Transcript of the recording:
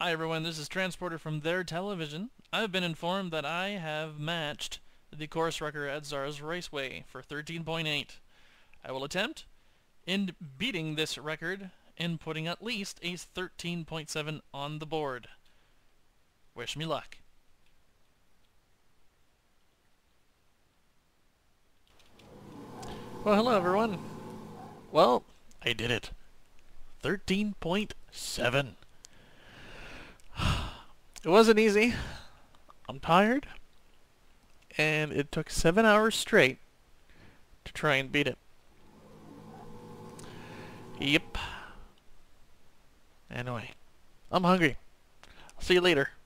Hi everyone, this is Transporter from their television. I've been informed that I have matched the course record at ZARs Raceway for 13.8. I will attempt in beating this record and putting at least a 13.7 on the board. Wish me luck. Well, hello everyone. Well, I did it. 13.7. It wasn't easy. I'm tired. And it took 7 hours straight to try and beat it. Yep. Anyway, I'm hungry. I'll see you later.